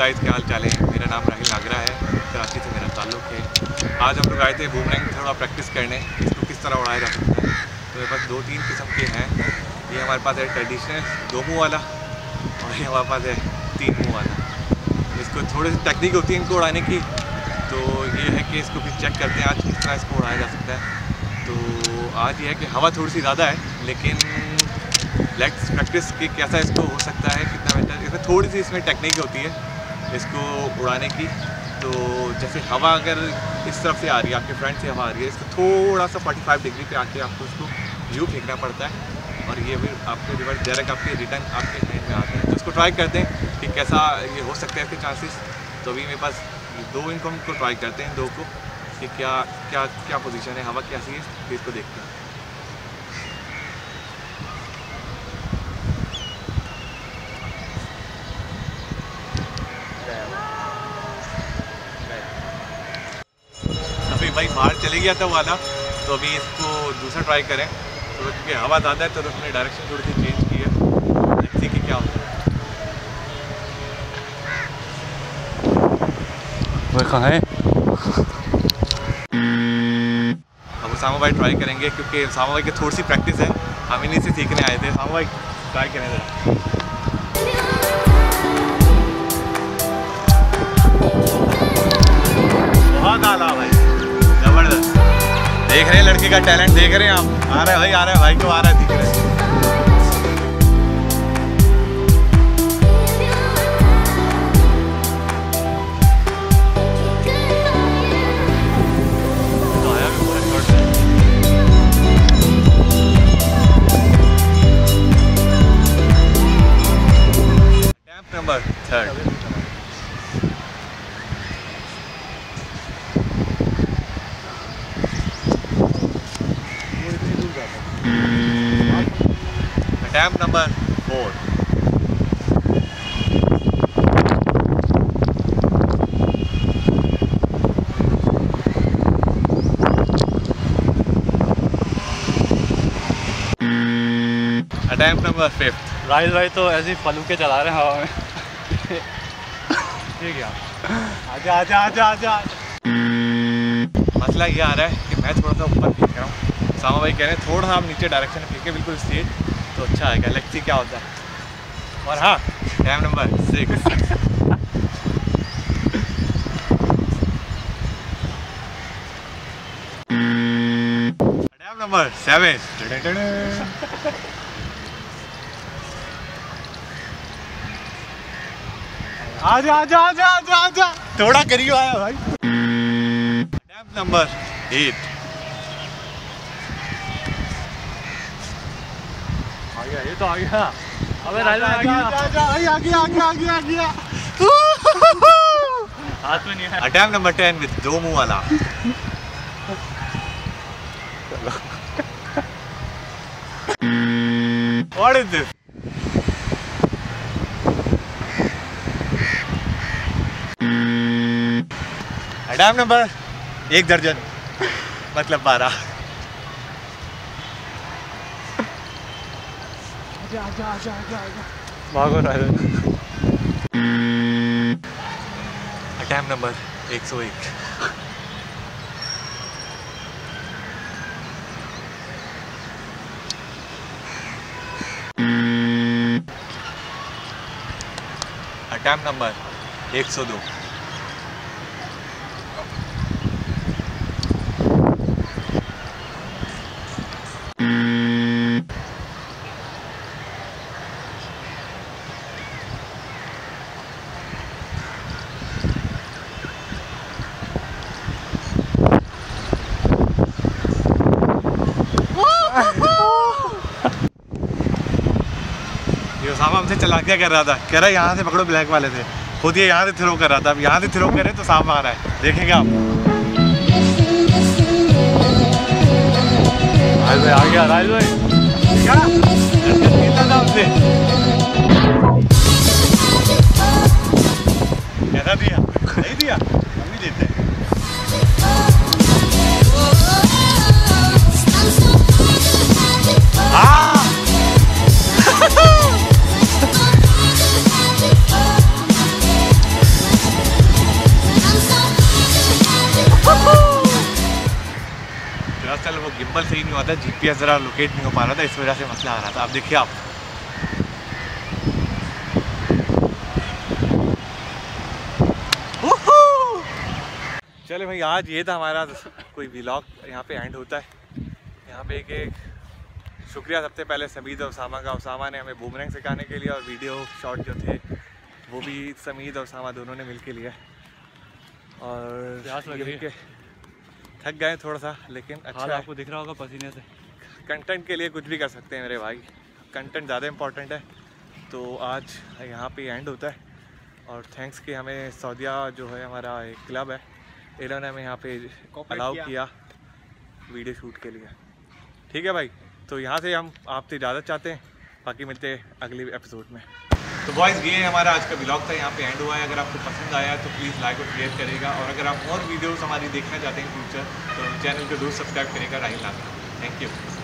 Guys, क्या हाल चाल है। मेरा नाम राहिल नागरा है, कराची से मेरा ताल्लुक़ है। आज हम लोग आए थे बूमरैंग थोड़ा प्रैक्टिस करने, इसको किस तरह उड़ाया जा सकता है। तो मेरे पास 2-3 किस्म के हैं। ये हमारे पास है ट्रेडिशनल 2 मुँह वाला, और ये हमारे पास है 3 मुँह वाला। इसको थोड़ी सी टेक्निक होती है इनको उड़ाने की, तो ये है कि इसको भी चेक करते हैं आज किस तरह इसको उड़ाया जा सकता है। तो आज ये है कि हवा थोड़ी सी ज़्यादा है, लेकिन लेट्स प्रैक्टिस कि कैसा इसको हो सकता है, कितना बेहतर। इसमें थोड़ी सी इसमें टेक्निक होती है इसको उड़ाने की। तो जैसे हवा अगर इस तरफ से आ रही है, आपके फ्रंट से हवा आ रही है, इसको थोड़ा सा 45 डिग्री पे आके आपको इसको यू फेंकना पड़ता है, और ये फिर आपके रिवर्स डायरेक्ट आपके रिटर्न आपके हैंड में आता है। तो इसको ट्राई करते हैं कि कैसा ये हो सकता है, इसके चांसेस। तो अभी मेरे पास 2 इनको हमको ट्राई करते हैं, 2 को, कि क्या क्या क्या पोजीशन है, हवा कैसी है, फिर इसको देखते हैं। अभी भाई बाहर चले गया था वाला, तो अभी इसको दूसरा ट्राई करें। तो क्योंकि हवा ज़्यादा है तो उसने डायरेक्शन थोड़ी सी चेंज की है, देखते कि क्या होता है। वो कहाँ है? अब उसामा भाई ट्राई करेंगे, क्योंकि उसामा भाई की थोड़ी सी प्रैक्टिस है, हम इन्हीं से सीखने आए थे। उसामा भाई ट्राई करें ज़रा। बहुत आला भाई, जबरदस्त। देख रहे हैं लड़के का टैलेंट, देख रहे हैं आप। आ रहा है भाई, आ रहा है भाई, को आ रहा है, दिख रहा है। Attempt number 3 Attempt number 4. Attempt number 5. Rahil भाई तो ऐसे ही फलू के चला रहे हैं हवा में। ठीक है, आजा आजा आजा आजा। मसला ये आ रहा है कि मैं थोड़ा सा ऊपर फेंक रहा हूँ, सामा भाई कह रहे हैं थोड़ा सा आप नीचे डायरेक्शन में फेंके, बिल्कुल स्ट्रेट, तो अच्छा आएगा। लेट्स सी क्या होता है। और हाँ, अटेम्प्ट नंबर 6। Attempt number 7। आजा आजा आजा आजा आजा, थोड़ा करियो आया भाई। Attempt number 8। आ गया, ये तो आ गया। अबे राहिल आ गया, आ गया। हाथ में नहीं है। अटेम्प्ट नंबर 10 विद 2 मुंह वाला। What is this? Attempt number 1 दर्जन, मतलब 12। भागो Rahil. Attempt number 101। Attempt number 102। ये उसामा हमसे चलाकियाँ कर रहा था, कह रहा है यहाँ से पकड़ो ब्लैक वाले थे, खुद ये यहाँ से थ्रो कर रहा था। अब यहाँ से थ्रो करे तो सांप आ रहा है, देखेंगे आप। राहिल भाई आ गया, राहिल भाई क्या खेलता था हमसे, कैसा दिया? नहीं दिया, हम ही देते हैं। दरअसल वो गिम्बल सही नहीं होता, GPS ज़रा लोकेट नहीं हो पा रहा था, इस वजह से मसला आ रहा था। अब देखिए आप, चले भाई आज ये था हमारा कोई व्लॉग, यहाँ पे एंड होता है। यहाँ पे एक शुक्रिया सबसे पहले समीद और उसामा का। उसामा ने हमें बूमरैंग सिखाने के लिए और वीडियो शॉट जो थे वो भी समीद और उसामा दोनों ने मिल के लिया। और प्यास लग रही है, थक गए थोड़ा सा, लेकिन अच्छा आपको दिख रहा होगा पसीने से। कंटेंट के लिए कुछ भी कर सकते हैं मेरे भाई, कंटेंट ज़्यादा इम्पोर्टेंट है। तो आज यहाँ पे एंड होता है और थैंक्स कि हमें सऊदिया जो है हमारा एक क्लब है, इन्होंने हमें यहाँ पे अलाउ किया वीडियो शूट के लिए। ठीक है भाई, तो यहाँ से हम आपसे इजाज़त चाहते हैं, बाकी मिलते हैं अगले एपिसोड में। तो बॉयज़ ये हमारा आज का व्लॉग था, यहाँ पे एंड हुआ है। अगर आपको पसंद आया तो प्लीज़ लाइक और शेयर करेगा, और अगर आप और वीडियोस हमारी देखना चाहते हैं फ्यूचर तो चैनल को जरूर सब्सक्राइब करेगा राहिल नागरा। Thank you.